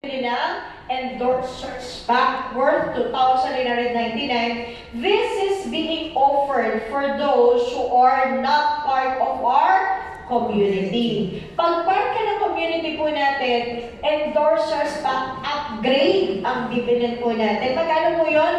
ng endorsers pack worth 2,899. This is being offered for those who are not part of our community. Pag part ka ng community po natin, endorsers pack upgrade ang bibilin po natin. Magkano po yun?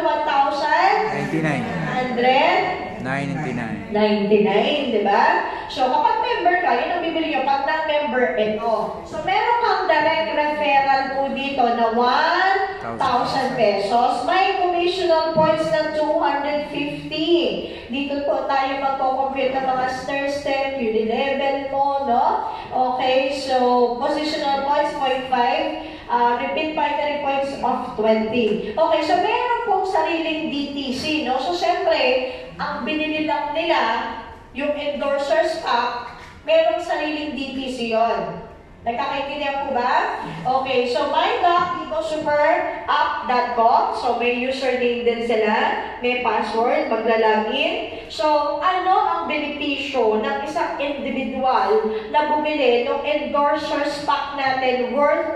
1,999. 99, di ba? So, kapag member ka, yun ang bibili nyo. Pag non-member, ito. So, meron kang direct referral po dito na 1,000 pesos. May commissional points ng 250. Dito po tayo magko-compute ng mga stair-step, uni-level mo, no? Okay, so, positional points, 0.5. Repeat binary points of 20. Okay, so meron pong sariling DTC, no? So, syempre, ang binili lang nila, yung endorsers pack, merong sariling DTC yon. Nagkakaintindihan po ba? Okay, so mydoc.superapp.com. So, may username din sila, may password, maglalagin. So, ano ang benepisyo ng isang individual na bumili ng endorsers pack natin worth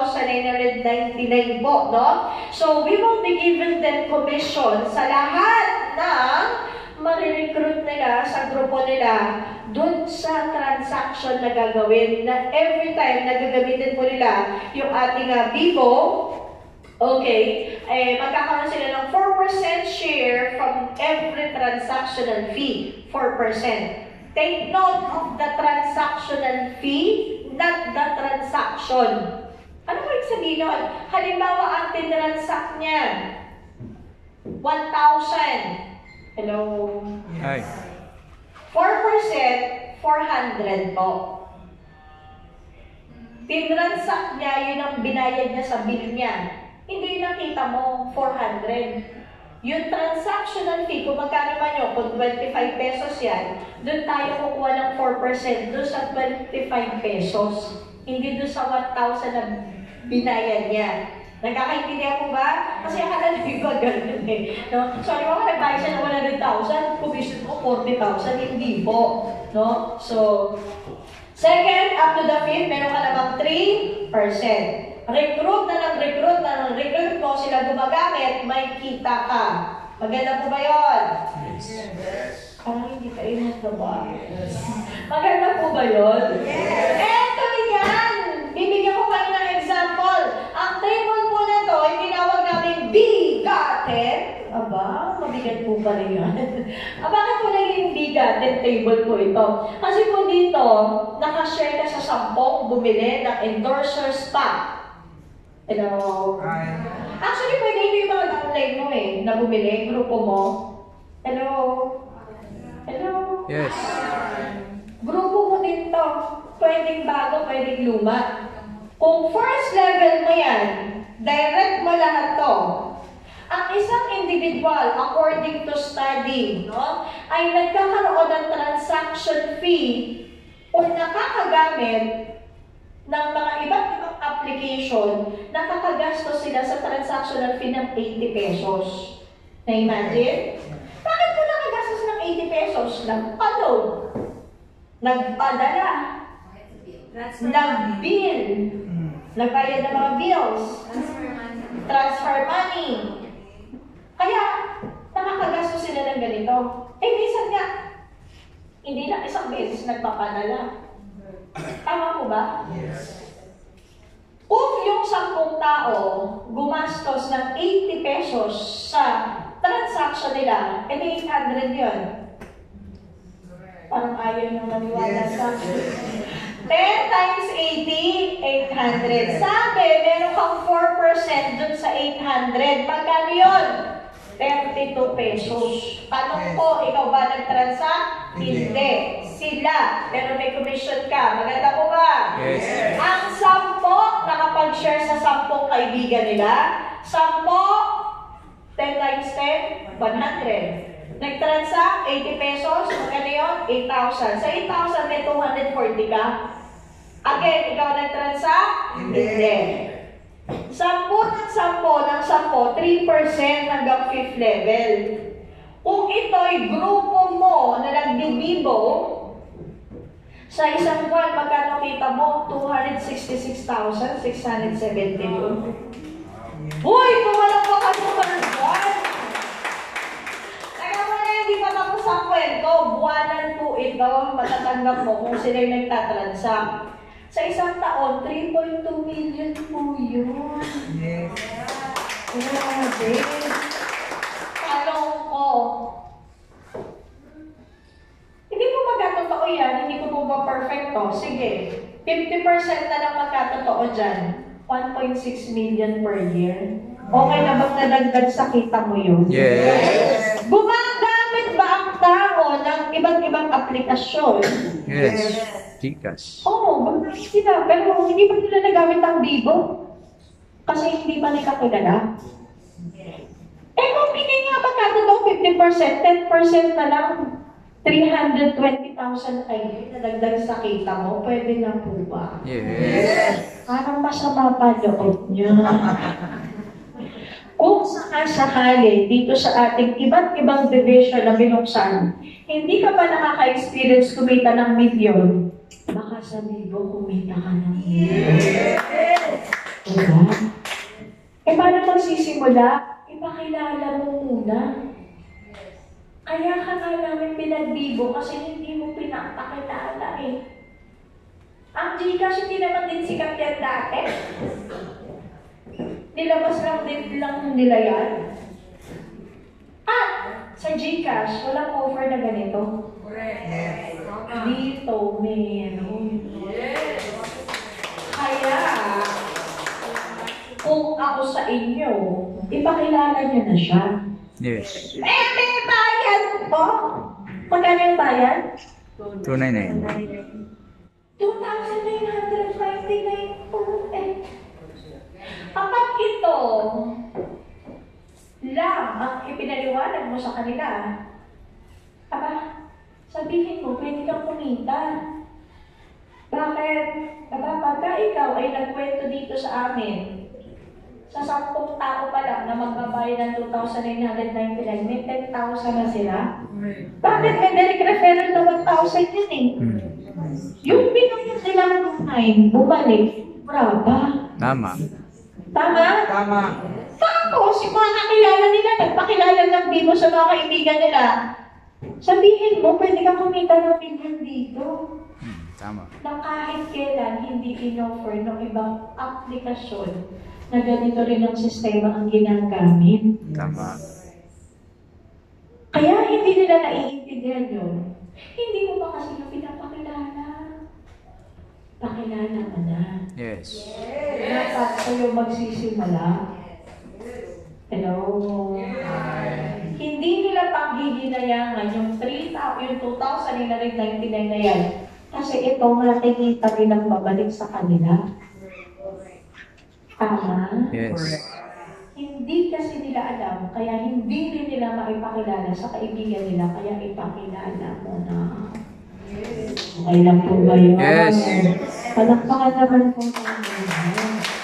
2,999 po, no? So, we will be giving them commission sa lahat ng marirecruit nila sa grupo nila dun sa transaction na gagawin na every time na gagamitin po nila yung ating Vivo, okay, magkakaroon sila ng 4% share from every transactional fee, 4%. Take note of the transactional fee, not the transaction. Ano ko yung sabihin nun? Halimbawa, ang tinransact niya, 1,000. Hello? Hi. 4%, 400 po. Tinransact niya, yun ang binayad niya sa bill niya. Hindi nakita mo, 400. Yung transactional fee, kung magkano man yun, kung 25 pesos yan, doon tayo kukuha ng 4%, doon sa 25 pesos. Hindi doon sa 1,000 na binayad niya. Nagkakaintindihan po ba? Kasi akala nyo ba ganun eh. No? So, di ba nagbayad siya ng 100,000, commission mo 40,000, hindi po. No? So, second, up to the fifth, meron ka namang 3%. Recruit mo, sila gumagamit, may kita ka. Maganda po ba yun? Yes. Hindi ka inagawa. Maganda po ba yun? Yes! Eto yan! Bibigyan ko kayo ng example. Ang table po na to, ay tinawag namin bigatin. Aba, mabigat po pala yun. Bakit po naging bigatin table po ito? Kasi po dito, nakashare ka sa 10 bumili ng endorsers pack. Hello? Hi. Actually, pwede ito yung mga downline mo na bumili, grupo mo. Hello? Hello? Yes. Grupo mo din to. Pwedeng bago, pwedeng luma. Kung first level mo yan, direct mo lahat to. Ang isang individual, according to study, no, ay nagkakaroon ng transaction fee o nakakagamit ng mga iba't ibang application, nakakagastos sila sa transactional fee ng 80 pesos. Na-imagine? Bakit po nakagastos ng 80 pesos? Nag-upload, nagpadala, nag-bill, nagbayad ng mga bills, transfer money. Kaya, nakakagastos sila ng ganito. Minsan nga, hindi lang isang beses nagpapadala. Tama po ba? Yes. Kung yung 10 tao gumastos ng 80 pesos sa transaction nila, 800 yun. Parang ayaw nyung maniwala sa 10 times 80, 800. Sabi, meron kang 4% dun sa 800. Magkano yun? 32 pesos. Tanong ko, ikaw ba nag-transact? Hindi. Sila. Pero may commission ka. Maganda po ba? Yes. Ang 10 nakapag-share sa 10 kaibigan nila. 10 times 10, 100. Nag-transact, 80 pesos. Magkano yun? 8,000. Sa 8,000, may 240 ka. Again, ikaw nag-transact? Hindi. 10 ng 10, 3% hanggang 5th level. Kung ito'y grupo mo na nagbibibo, Sa isang buwan, magkano kita mo? 266,672. Uy! Kumalang pa ka per buwan! Teka mo na, hindi pa tapos ang kwento. Buwanan po ito. Matatanggap mo kung sila yung nagtatransact. Sa isang taon, 3.2 million po yun. Yes. Grabe. Tanong ko, hindi mo magkatotoo yan, hindi ko po ba perfecto? Sige, 50% na lang magkatotoo dyan. 1.6 million per year. Okay na bang nadagdag sa kita mo yun? Yes. Gumagamit ba ang tao ng iba't ibang aplikasyon? Yes. Gcash. Oo, gumagamit sila. Pero hindi pa nila nagamit ang Bibo. Kasi hindi pa nila kilala. Eh kung hindi nga magkatotoo 50%, 10% na lang, 320,000 a year na dagdag sa kita mo, pwede na po ba? Yes. Parang masama pa loob niya. Kung sakasakali dito sa ating iba't ibang division na binuksan, hindi ka pa nakaka-experience kumita ng milyon, baka sa Bibo kumita ka ng milyon. Diba? Eh paano magsisimula? Ipakilala mo muna. Kaya ka nga namin pinagbibo kasi hindi mo pinapakilala eh. Ang Gcash hindi naman din sikat yan dati. Nilabas lang din lang nila yan. At sa Gcash, walang offer na ganito. Yes. Dito, meron. Kaya, kung ako sa inyo, ipakilala nyo na siya. Yes. May bayad po! Magkano yung bayad? 299. 2,999 po eh. Kapag ito lang ang ipinaliwanag mo sa kanila, sabihin mo, pwede kang kumita. Bakit? Pagka ikaw ay nagkwento dito sa amin, sa 10 tao pa lang na magbabayad ng 2,999, may 10,000 na sila. Bakit may direct referral na 1,000 yun eh? Yung binayad nilang 9, bumalik, brava. Tama. Tama? Tama. Tapos, yung mga kakilala nila, nagpakilala ng Bibo sa mga kaibigan nila, sabihin mo, pwede kang kumita ng milyon dito. Tama. Na kahit kailan hindi in-offer ng ibang aplikasyon na ganito rin ang sistema ang ginagamit. Tama. Kaya hindi nila naiintindihan yun. Hindi mo ba kasi na pinapakilala? Pakilala ka na. Yes. Dapat sa'yo magsisimula. Hello? Hindi nila paghihinayangan yung 2,999 na yan. Kasi ito makikita nilang babalik sa kanila. Tama? Yes. Hindi kasi nila alam, kaya hindi rin nila maipakilala sa kaibigan nila, kaya ipakilala mo na. Okay lang po ba yun? Yes. Palakpakan naman po tayo.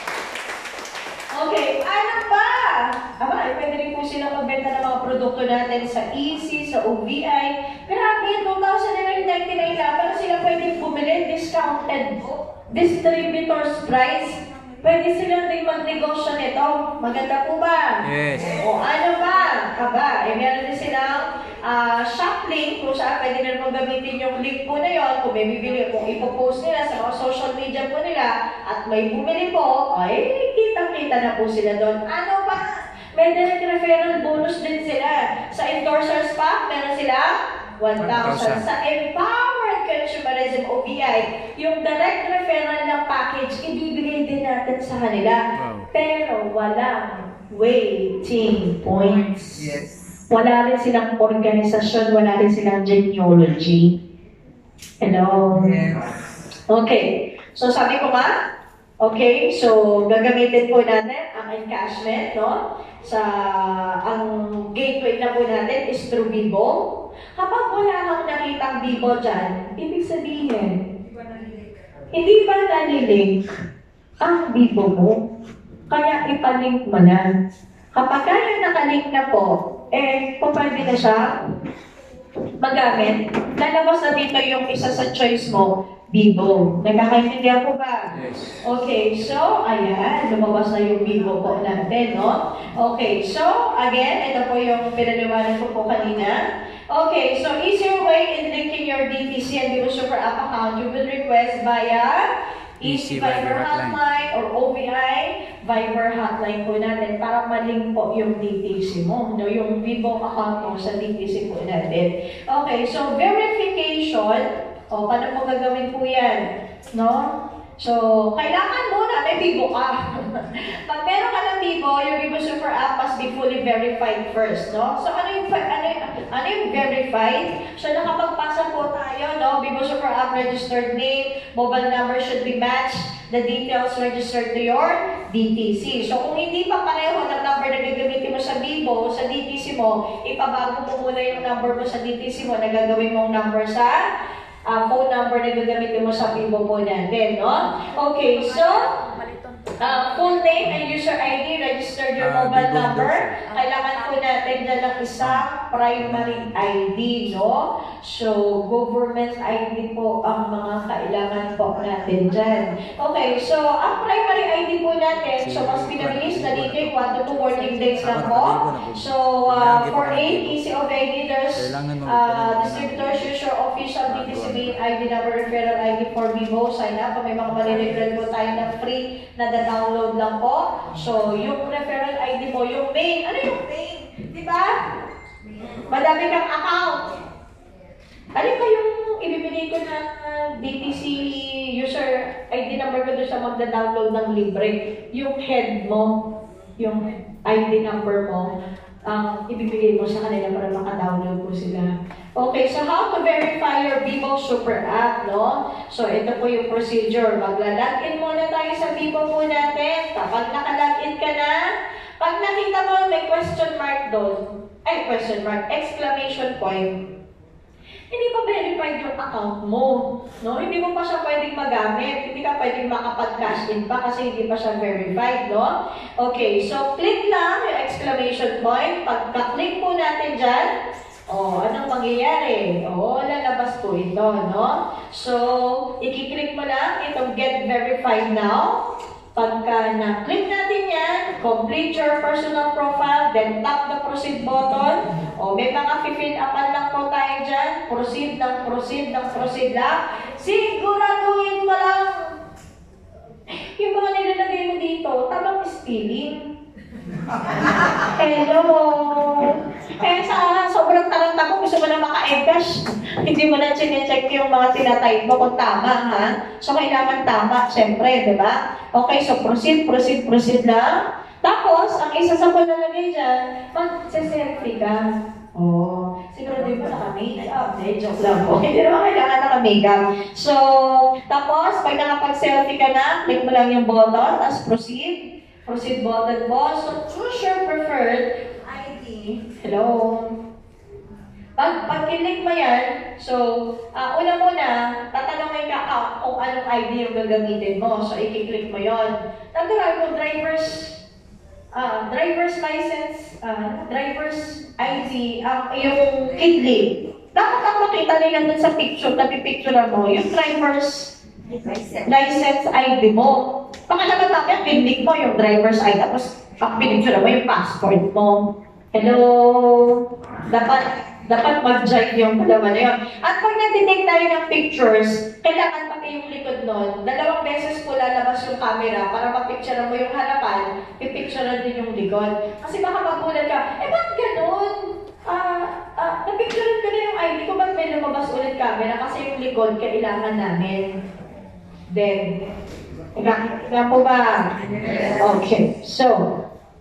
Okay, ano ba? Pwede rin po silang magbenta ng mga produkto natin sa Easy, sa OVI. Grabe, 2,999 lang, pero sila pwede bumili, discounted distributor's price. Pwede silang rin magnegosyo nito. Maganda po ba? Yes. O ano ba? Meron din silang shop link kung saan pwede na gamitin yung link po na yun. Kung may bibili, kung ipopost nila sa mga social media po nila at may bumili po, ay kitang-kita na po sila doon. Ano ba? May direct referral bonus din sila. Sa endorsers pack, meron sila 1,000. Sa Empowered Consumerism OBI, yung direct referral ng package, ibibigay din natin sa kanila. Wow. Pero walang waiting points. Yes. Wala rin silang organisasyon, wala rin silang genealogy. Hello? Yes. Okay. So sabi ko nga, okay, so gagamitin po natin ang encashment, no? Ang gateway na po natin is through Bibo. Kapag wala kang nakitang Bibo dyan, ibig sabihin, hindi ba nalilink ang Bibo mo? Kaya ipalink mo na. Kapag kaya nakalink na po, pwede na siya magamit, lalabas na dito yung isa sa choice mo, Bibo. Nagkakaintindihan po ba? Yes. Okay, so, ayan, lumabas na yung Bibo po natin, no? Okay, so, again, ito po yung pinaliwanag ko po kanina. Okay, so, easier way in linking your DTC and Bibo Super App account, you will request via Easy Viber Hotline or OVI Viber Hotline po natin para malink po yung DTC mo, no? Yung Bibo account mo sa DTC po natin. Okay, so, verification. O, paano mo gagawin po yan? No? So, kailangan muna may Bibo ka. Pag meron ka ng Bibo, yung Bibo Super App must be fully verified first, no? So, ano yung verified? So, nakapagpasa po tayo, no? Bibo Super App registered name, mobile number should be matched, the details registered to your DTC. So, kung hindi pa pareho ng number na gagamitin mo sa Bibo, sa DTC mo, ipabago mo muna yung number mo sa DTC mo na gagawin mong number sa phone number na gagamitin mo sa Bibo po natin, no? Okay, so, full name and user ID, register your mobile number. Kailangan po natin dyan ng isang primary ID, no? So, government ID po ang mga kailangan po natin dyan. Okay, so, ang primary ID po natin, so, must be released na dito, 1 to 2 working days lang po. So, for 8, easy of ID, there's distributors, use your official DTC ID number, referral ID for Bibo, sign up. May mga malilibrel po tayo na free na download lang po. So, yung referral ID mo, yung main, ano yung main? Diba? Madami kang account. Ano ba yung ibibigay ko na DTC user ID number ko doon sa magda-download ng libre? Yung head mo, yung ID number mo, ibibigay mo sa kanila para maka-download po sila. Okay, so how to verify your Bibo Super App, no? So, ito po yung procedure. Magla-login muna tayo sa Bibo po natin. Kapag naka-login ka na, pag nakita mo may question mark doon, exclamation point, hindi pa verified yung account mo, no? Hindi mo pa siya pwedeng magamit, hindi ka pwedeng makapag-cash in pa kasi hindi pa siya verified, no? Okay, so click lang yung exclamation point. Pagka-click po natin dyan, anong mangyayari? Lalabas po ito, no? So, i-click mo lang itong Get Verified Now. Pagka na-click natin yan, complete your personal profile, then tap the proceed button. May mga fill upan lang po tayo dyan. Proceed lang. Siguraduhin mo lang yung mga nilalagay mo dito, tamang spelling. Hello! Sa sobrang taranta ko, gusto mo na maka-encash. Hindi mo na chinecheck yung mga tinatype mo kung tama, ha? So, kailangan tama, syempre, di ba? Okay, so proceed lang. Tapos, ang isa sa palalagay dyan, mag-selfie ka. Siguro din mo naka-makeup. Joke lang po. Hindi naman kailangan naka-makeup. So, tapos, pag nakapag-selfie ka na, click mo lang yung button, tapos proceed button mo. So, choose your preferred ID. Hello? Pag-click mo yan, so, una muna, tatanungin ka kung anong ID yung gagamitin mo. So, i-click mo yon. Natural kung driver's license, driver's ID, yung kidney. Dapat ang makita nila dun sa picture, napipicture mo, yung driver's license ID mo. Pakalaman natin, pinlik mo yung driver's ID, tapos pinicture mo yung passport mo. Hello? Dapat mag-jive yung dalawa na yun. At pag nag-detect tayo ng pictures, kailangan pati yung likod nun, 2 beses po lalabas yung camera para mapicture mo yung harapan, pipicture din yung likod. Kasi baka magulat ka, bakit ganun? Napicturean ko na yung ID ko, ba't may lumabas ulit camera? Kasi yung likod, kailangan namin. Then, Kaya po ba? Okay. So,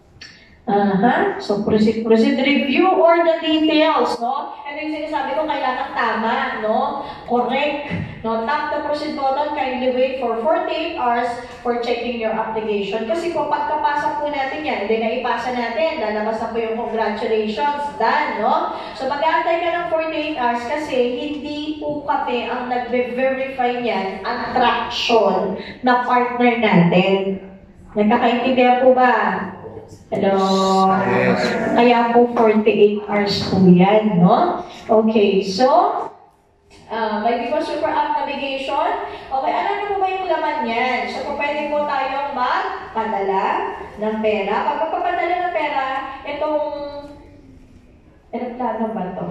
so proceed. Review all the details, no? Ano yung sinasabi ko, kailangan tama, no? Correct. No? Tap the proceed button, kindly wait for 48 hours for checking your application. Kasi po, pagkapasa po natin yan, hindi na ipasa natin, lalabas na po yung congratulations, done, no? So, mag-aantay ka ng 48 hours kasi hindi po kami ang nag-verify niyan ang traction na partner natin. Nagkakaintindihan po ba? Hello? Yes. Kaya po 48 hours po yan, no? Okay, so, may Viva Super App Navigation. Okay, alam niyo po ba yung laman yan? So, kung pwede po tayong magpadala ng pera. Pag magpapadala ng pera, itong aeroplano ba ito?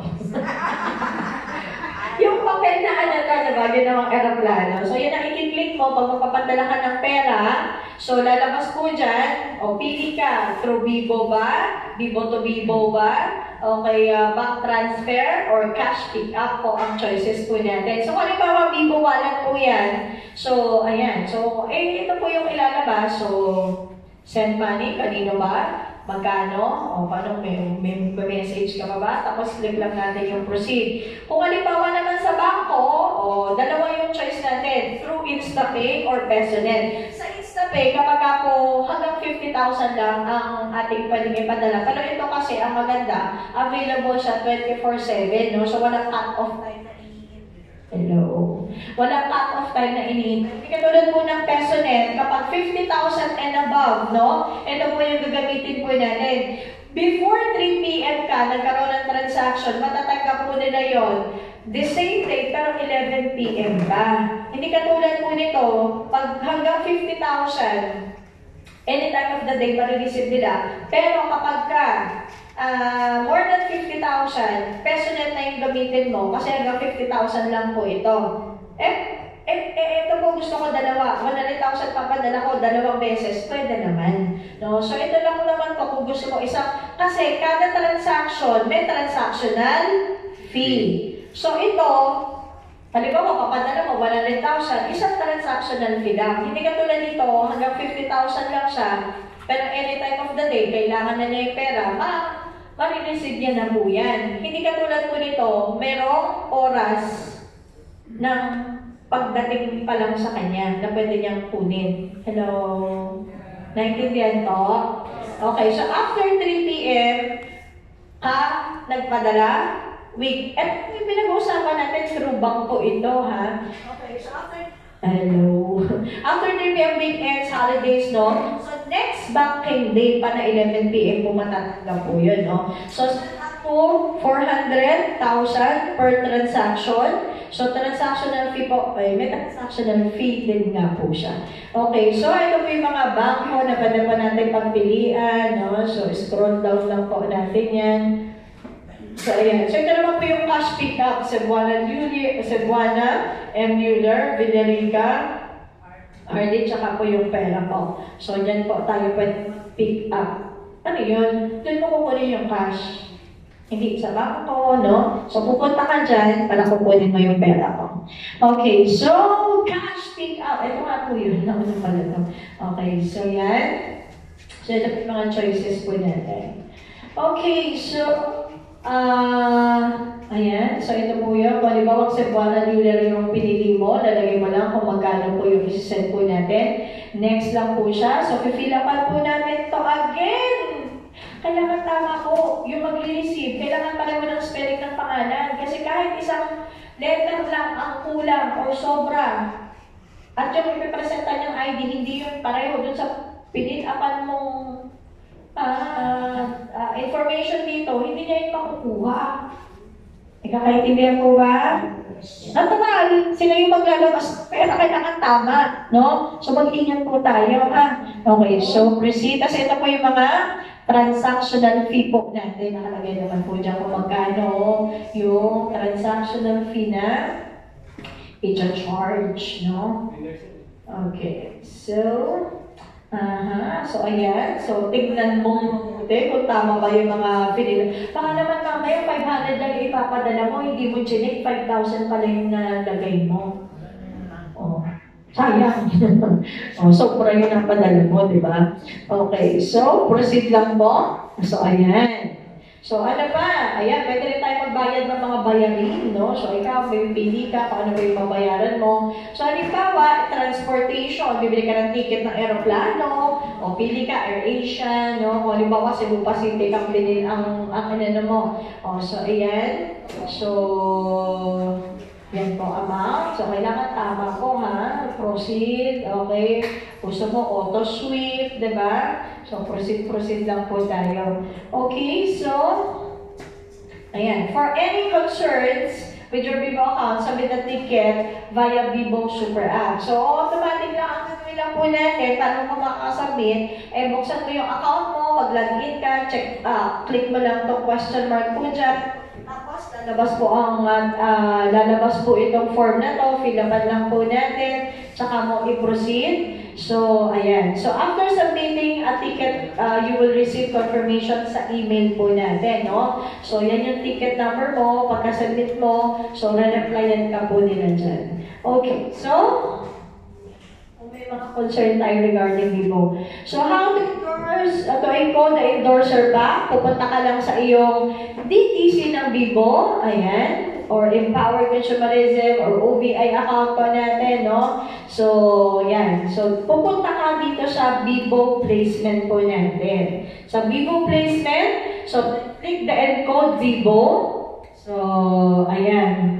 Yung papel na ano ka, diba? Yun namang aeroplano. So, yun ang i-click mo pag magpapadala ka ng pera. So, lalabas po dyan. O, pili ka. Through Bibo ba? Bibo to Bibo ba? Okay, bank transfer or cash pick-up po ang choices po natin. So, kung halimbawa, Bibo wallet po yan. So, ayan. So, ito po yung ilalabas. So, send money. Kanino ba? Magkano? O paano, may message ka pa ba? Tapos click lang natin yung proceed. Kung halimbawa naman sa bangko, dalawa yung choice natin, through InstaPay or PesoNet. Sa InstaPay, kapag po hanggang 50,000 lang ang ating pwedeng ipadala. Pero ito kasi, ang maganda, available siya 24/7, no? So walang cut-off time na Hello. Walang cut-off time na iniintay. Hindi katulad po ng PesoNet, kapag 50,000 and above, no? Ito po yung gagamitin po natin. Before 3 p.m. ka, nagkaroon ng transaction, matatanggap po nila yon the same day, pero 11 p.m. ka. Hindi katulad po nito, pag hanggang 50,000, any time of the day, marireceive nila. Pero kapag ka, more than 50,000, PesoNet na yung gamitin mo kasi hanggang 50,000 lang po ito. Ito po gusto ko dalawa. 100,000 papadala ko 2 beses. Pwede naman. No? So, ito lang naman po kung gusto mo isa. Kasi kada transaction, may transactional fee. So, ito, halimbawa, papadala mo 100,000, isang transactional fee lang. Hindi katulad dito, hanggang 50,000 lang siya. Pero any time of the day, kailangan na niya yung pera, marireceive niya na po yan. Hindi katulad po nito, merong oras ng pagdating pa lang sa kanya na pwede niyang kunin. Hello? Naintindihan to? Okay, so after 3 p.m., nagpadala, at yung pinag-uusapan natin through bangko ito, ha? Okay, so Hello. After 3 p.m. weekends, holidays, no? So, next banking day pa na 11 p.m. po matatanggap po yun, no? So, po, 400,000 per transaction. So, transactional fee po, may transactional fee din nga po siya. Okay, so ito po yung mga bangko na pwede pa natin pagpilian, no? So, scroll down lang po natin yan. So, ayan. So, ito naman po yung cash pick-up. Cebuana, M. Mueller, Villarica, RD, tsaka po yung pera po. So, dyan po tayo pwede pick up. Ano yun? Doon mo kukunin yung cash. Hindi sa bangko, no? So, pupunta ka dyan para kukunin mo yung pera ko. Okay, so, cash pick-up. Ito nga po yun. Nauna pala ito. Okay, so yan. So, ito po yung mga choices po natin. Okay, so, ayan. So, ito po yun. Kung halimbawa, Cebuana Mueller yung pinili mo, lalagay mo lang kung magkano po yung isi-send po natin. Next lang po siya. So, pipilapan po natin to again. Kailangan tama po yung mag-receive. Kailangan pareho ng spelling ng pangalan. Kasi kahit isang letter lang ang kulang o sobra, at yung ipipresenta niyang ID, hindi yun pareho dun sa pinilapan mong information dito, hindi niya yung makukuha. Ikakaintindihan po ba? Natural, sila yung maglalabas, pero kailangan tama, no? So, mag-ingat po tayo, ha? Okay, so proceed. Kasi ito po yung mga transactional fee po natin. Nakalagay naman po dyan kung magkano yung transactional fee na i-charge, no? Okay, so, so ayan. So, tignan mo kung tama ba yung mga pinili. Baka naman mamaya 500 lang ipapadala mo, hindi mo chinik, 5,000 pala yung nalagay mo. Oh, sayang. Sobra yun ang padala mo, di ba? Okay, so, proceed lang po. So, ayan. So, ano pa? Ayan, pwede rin tayo magbayad ng mga bayarin, no? So, ikaw, may pili ka, kung ano ba yung mabayaran mo. So, halimbawa, transportation, bibili ka ng ticket ng aeroplano, o pili ka, AirAsia, no? O, halimbawa, Cebu Pacific, ang pinili, ang ano mo. O, so, ayan. So, Yan po amount. So, kailangan tama po ha. Proceed. Okay. Gusto mo auto sweep, diba? So, proceed lang po tayo. Okay, so, ayan. For any concerns with your Vivo account, submit the ticket via Vivo Super App. So, automatic lang ang gagawin lang po natin. Paano mo makakasubmit? Buksan mo yung account mo, mag-login ka, check, click mo lang itong question mark po dyan. Tapos, lalabas po itong form na to, fill-upan lang po natin, tsaka mo i-proceed. So, ayan. So, after submitting a ticket, you will receive confirmation sa email po natin, no? So, yan yung ticket number mo, pagka-submit mo, so, re-replyan ka po nila dyan. Okay, so, may mga concern tayo regarding Vivo. So, how to endorse, i-code the endorser back, pupunta ka lang sa iyong DTC ng Vivo, ayan, or Empower Consumerism, or OVI account po natin, no? So, yan. So, pupunta ka dito sa Vivo placement po natin. Sa Vivo placement, so, click the encode Vivo. So, ayan.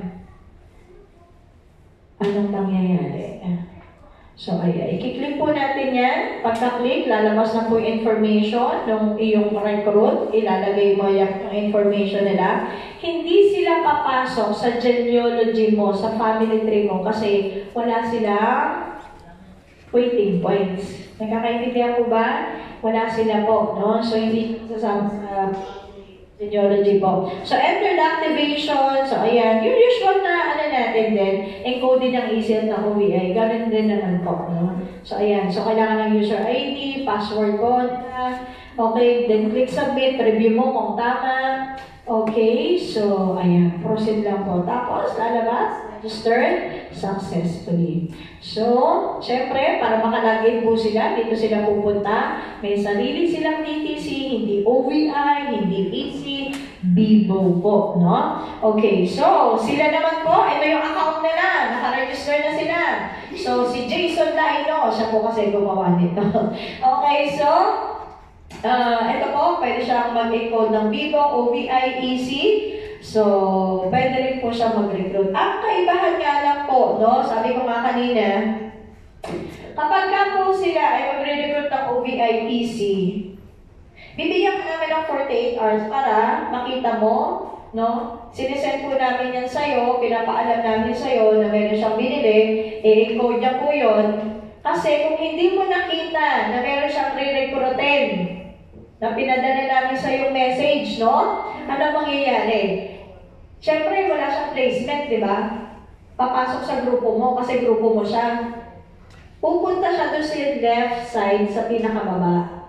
Anong mangyayari? So, ayan. I-click po natin yan. Pagka-click, lalabas na po yung information ng iyong recruit. Ilalagay mo yung information nila. Hindi sila papasok sa genealogy mo, sa family tree mo, kasi wala silang waiting points. Nakakaintindihan po ba? Wala sila po, no? So, hindi sasama sa genealogy po. So, enter the activation. So, ayan. Yung usual na, natin din, encoded ng ECL na OVI. Ganun din naman po, no? So, ayan. So, kailangan ng user ID, password contact. Okay, then click submit. Review mo kung tama. Okay, so, ayan. Proceed lang po. Tapos, lalabas. Registered successfully. So, syempre, para makalagin po sila, dito sila pupunta. May sarili silang DTC, hindi OVI, hindi EC, Vivo po, no? Okay, so, sila naman po, ito yung account nila, nakaregister na sila. So, si Jason Laino, siya po kasi gumawa nito. Okay, so, ito po, pwede siyang mag-encode ng Vivo, OVI, EC. So, pwede rin po siya mag-recruit. Ang kaibahan nga lang po, no? Sabi ko nga kanina, kapag ka po sila ay mag-recruit ng OVI EC, bibigyan ka namin ng 48 hours para makita mo, no? Sinesend po namin yan sa'yo, pinapaalam namin sa'yo na meron siyang binili, i-encode niya po yun. Kasi kung hindi mo nakita na meron siyang re-recruitin, na pinadala namin sa'yo message, no? Ano mangyayari? Siyempre, wala siyang placement, di ba? Papasok sa grupo mo kasi grupo mo siya. Pupunta siya doon sa left side sa pinakababa.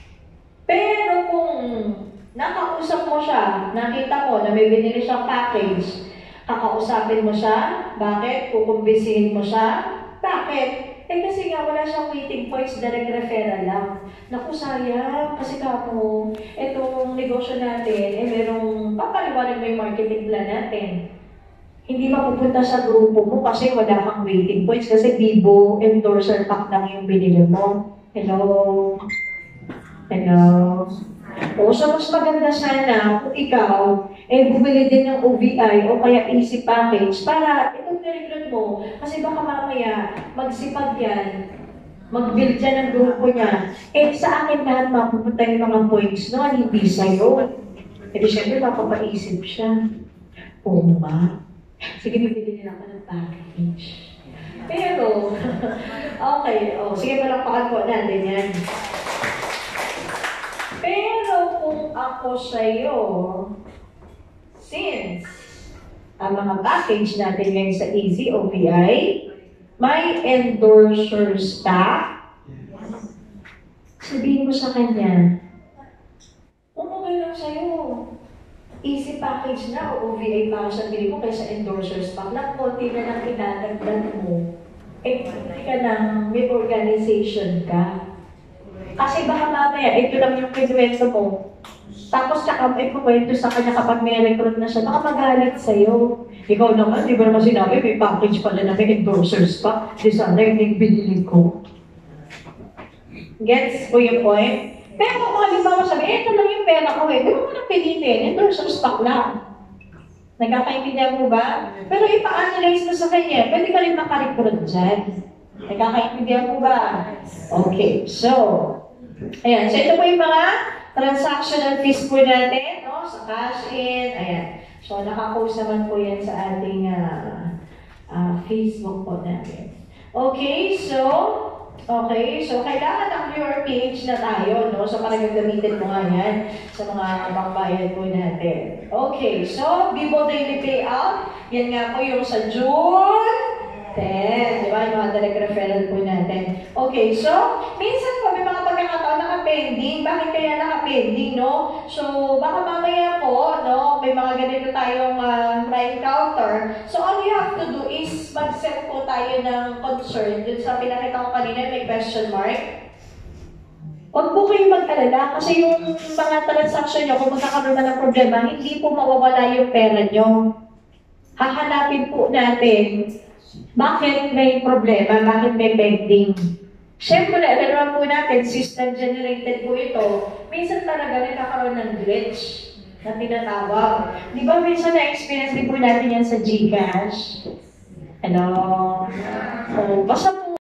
Pero kung nakausap mo siya, nakita mo na may binili siyang package, kakausapin mo siya, bakit? Kukumbisihin mo siya, bakit? Kasi nga wala siyang waiting points, direct referral lang. Naku, sayang, kasi kako, itong negosyo natin, merong papaliwanag mo yung marketing plan natin. Hindi mapupunta sa grupo mo kasi wala kang waiting points kasi Vivo endorser pack lang yung binili mo. Hello? Hello? O, so mas maganda sana kung ikaw, bumili din ng OVI o kaya easy package para itong na-recruit mo. Kasi baka mamaya, magsipag yan, mag-build dyan ng grupo niya. Sa akin lahat mapupunta yung mga points, no? Hindi sa'yo. Siyempre, mapapaisip siya. Oo nga. Sige, bibili nila ako ng package. Pero, okay. Sige, palakpakan po natin yan. Pero kung ako sa'yo, since ang mga package natin ngayon sa Easy OVI, may endorsers pa, sabihin mo sa kanya, okay lang sa'yo. Easy package na o OVI pa sa bili mo kaysa endorsers pa. Konti na lang idadagdag mo. Konti ka lang, may organization ka. Kasi baka mamaya, ito lang yung kinuwento mo. Tapos saka ikukwento sa kanya kapag may recruit na siya, baka magalit sa'yo. Ikaw naman, di ba naman sinabi, may package pala na may endorsers pa. Di sana yung binili ko. Gets ko yung point? Pero kung halimbawa sabi, ito lang yung pera ko di ba mo nang pilitin, endorsers pa lang. Nagkakaintindihan mo ba? Pero ipa-analyze mo sa kanya, pwede ka rin makarecord dyan. Nagkakaintindihan mo ba? Okay, so, ayan. So, ito po yung mga transactional fees po natin, no? Sa cash in, ayan. So, nakapost naman po yan sa ating Facebook po natin. Okay, so kailangan ng your page na tayo, no? So, parang gagamitin mo nga yan sa mga pangbayad po natin. Okay, so, Bibo Daily Payout, yan nga po yung sa June 10, di ba? Yung mga direct referral po natin. Okay, so, minsan po may mga pagkakataon naka-pending. Bakit kaya naka-pending, no? So, baka mamaya po, no, may mga ganito tayong ma-encounter. So, all you have to do is mag-set po tayo ng concern. Dun sa pinakita ko kanina, may question mark. Huwag po kayo mag-alala kasi yung mga transaction nyo, kung magkakaroon na ng problema, hindi po mawawala yung pera nyo. Hahanapin po natin bakit may problema, bakit may pending. Siyempre, alam po natin, system-generated po ito. Minsan talaga nagkakaroon ng glitch na tinatawag. Di ba minsan na-experience din po natin yan sa GCash? Ano? Basta po